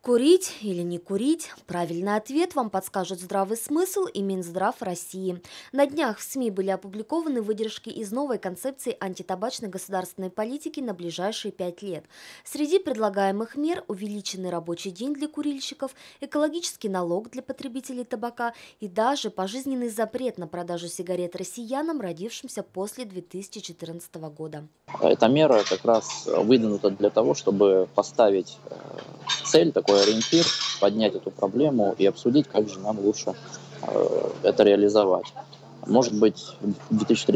Курить или не курить? Правильный ответ вам подскажут здравый смысл и Минздрав России. На днях в СМИ были опубликованы выдержки из новой концепции антитабачной государственной политики на ближайшие 5 лет. Среди предлагаемых мер увеличенный рабочий день для курильщиков, экологический налог для потребителей табака и даже пожизненный запрет на продажу сигарет россиянам, родившимся после 2014 года. Эта мера как раз выдвинута для того, чтобы поставить цель, такой ориентир, поднять эту проблему и обсудить, как же нам лучше это реализовать. Может быть, в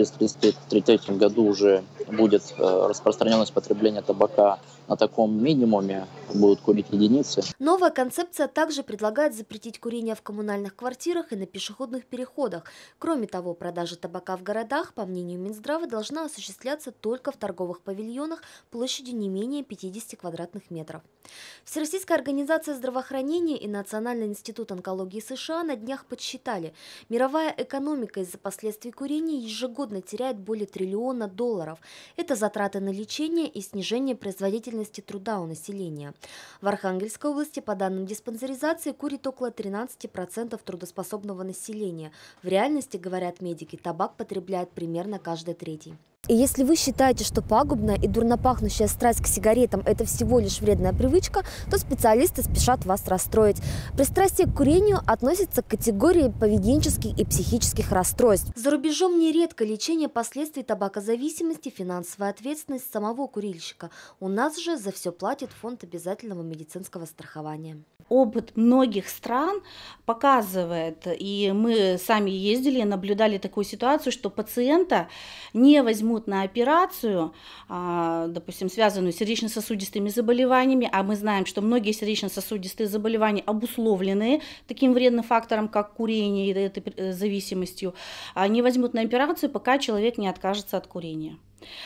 2033 году уже будет распространенность потребления табака на таком минимуме, будут курить единицы. Новая концепция также предлагает запретить курение в коммунальных квартирах и на пешеходных переходах. Кроме того, продажа табака в городах, по мнению Минздрава, должна осуществляться только в торговых павильонах площадью не менее 50 квадратных метров. Всероссийская организация здравоохранения и Национальный институт онкологии США на днях подсчитали, мировая экономика из-за последствий курения ежегодно теряет более $1 триллиона. Это затраты на лечение и снижение производительности труда у населения. В Архангельской области, по данным диспансеризации, курит около 13% трудоспособного населения. В реальности, говорят медики, табак потребляет примерно каждый третий. И если вы считаете, что пагубная и дурно пахнущая страсть к сигаретам – это всего лишь вредная привычка, то специалисты спешат вас расстроить. Пристрастие к курению относится к категории поведенческих и психических расстройств. За рубежом нередко лечение последствий табакозависимости, финансовая ответственность самого курильщика. У нас же за все платит фонд обязательного медицинского страхования. Опыт многих стран показывает, и мы сами ездили, наблюдали такую ситуацию, что пациента не возьмут на операцию, допустим, связанную с сердечно-сосудистыми заболеваниями, а мы знаем, что многие сердечно-сосудистые заболевания обусловлены таким вредным фактором, как курение и этой зависимостью, не возьмут на операцию, пока человек не откажется от курения.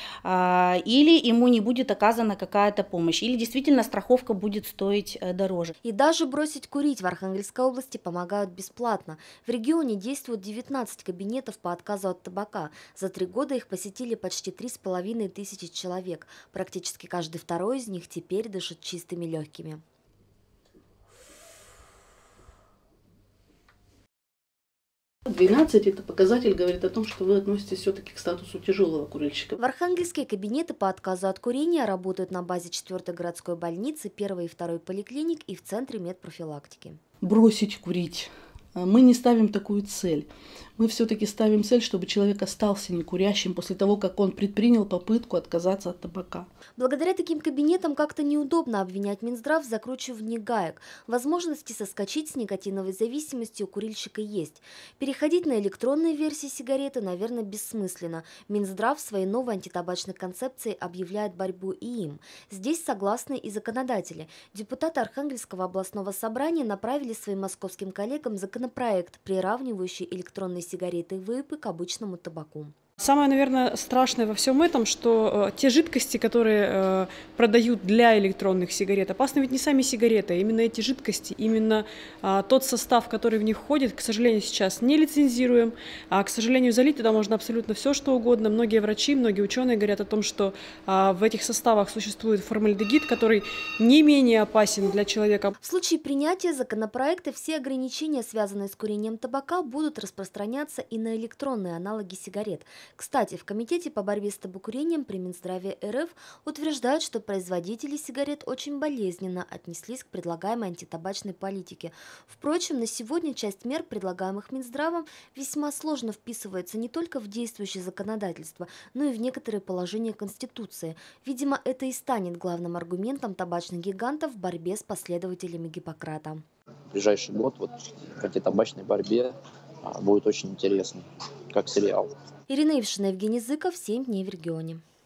Или ему не будет оказана какая-то помощь, или действительно страховка будет стоить дороже. И даже бросить курить в Архангельской области помогают бесплатно. В регионе действуют 19 кабинетов по отказу от табака. За 3 года их посетили почти 3500 человек. Практически каждый второй из них теперь дышит чистыми легкими. 12 – это показатель, говорит о том, что вы относитесь все-таки к статусу тяжелого курильщика. В Архангельске кабинеты по отказу от курения работают на базе 4-й городской больницы, 1-й и 2-й поликлиник и в Центре медпрофилактики. Бросить курить. Мы не ставим такую цель. Мы все-таки ставим цель, чтобы человек остался некурящим после того, как он предпринял попытку отказаться от табака. Благодаря таким кабинетам как-то неудобно обвинять Минздрав в закручивании гаек. Возможности соскочить с никотиновой зависимости у курильщика есть. Переходить на электронные версии сигареты, наверное, бессмысленно. Минздрав в своей новой антитабачной концепции объявляет борьбу и им. Здесь согласны и законодатели. Депутаты Архангельского областного собрания направили своим московским коллегам законопроект, приравнивающий электронные сигареты и вейпы к обычному табаку. Самое, наверное, страшное во всем этом, что те жидкости, которые продают для электронных сигарет, опасны ведь не сами сигареты, а именно эти жидкости, именно тот состав, который в них входит, к сожалению, сейчас не лицензируем, а, к сожалению, залить туда можно абсолютно все, что угодно. Многие врачи, многие ученые говорят о том, что в этих составах существует формальдегид, который не менее опасен для человека. В случае принятия законопроекта все ограничения, связанные с курением табака, будут распространяться и на электронные аналоги сигарет. Кстати, в Комитете по борьбе с табакурением при Минздраве РФ утверждают, что производители сигарет очень болезненно отнеслись к предлагаемой антитабачной политике. Впрочем, на сегодня часть мер, предлагаемых Минздравом, весьма сложно вписывается не только в действующее законодательство, но и в некоторые положения Конституции. Видимо, это и станет главным аргументом табачных гигантов в борьбе с последователями Гиппократа. В ближайший год в антитабачной борьбе будет очень интересно, как сериал. Ирина Ившина, Евгений Зыков, 7 дней в регионе.